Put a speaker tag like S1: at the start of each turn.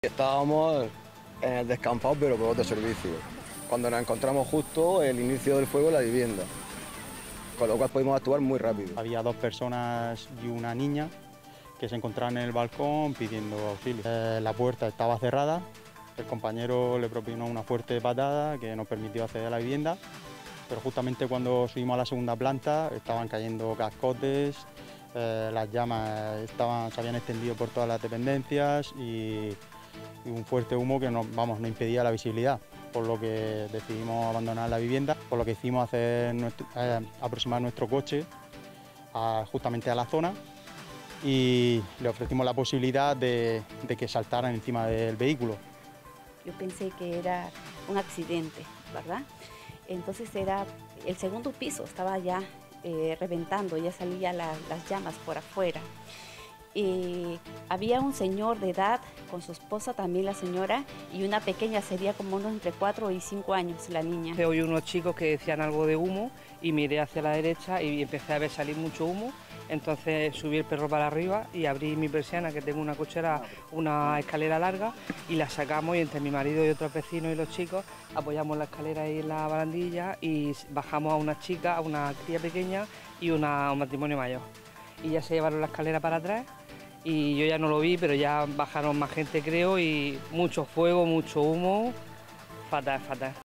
S1: Estábamos en el descampado, pero por otro servicio, cuando nos encontramos justo el inicio del fuego en la vivienda, con lo cual pudimos actuar muy rápido.
S2: Había dos personas y una niña que se encontraban en el balcón pidiendo auxilio. La puerta estaba cerrada, el compañero le propinó una fuerte patada que nos permitió acceder a la vivienda, pero justamente cuando subimos a la segunda planta estaban cayendo cascotes, las llamas se habían extendido por todas las dependencias y un fuerte humo que nos impedía la visibilidad, por lo que decidimos abandonar la vivienda, por lo que hicimos aproximar nuestro coche justamente a la zona y le ofrecimos la posibilidad de que saltaran encima del vehículo.
S3: Yo pensé que era un accidente, ¿verdad? Entonces era el segundo piso, estaba ya reventando, ya salían las llamas por afuera. Y había un señor de edad con su esposa, también la señora, y una pequeña, sería como unos entre 4 y 5 años la niña.
S4: Oí unos chicos que decían algo de humo y miré hacia la derecha y empecé a ver salir mucho humo. Entonces subí el perro para arriba y abrí mi persiana, que tengo una cochera, una escalera larga, y la sacamos y entre mi marido y otros vecinos y los chicos apoyamos la escalera ahí en la barandilla y bajamos a una chica, a una cría pequeña y un matrimonio mayor. Y ya se llevaron la escalera para atrás y yo ya no lo vi, pero ya bajaron más gente creo y mucho fuego, mucho humo, fatal, fatal.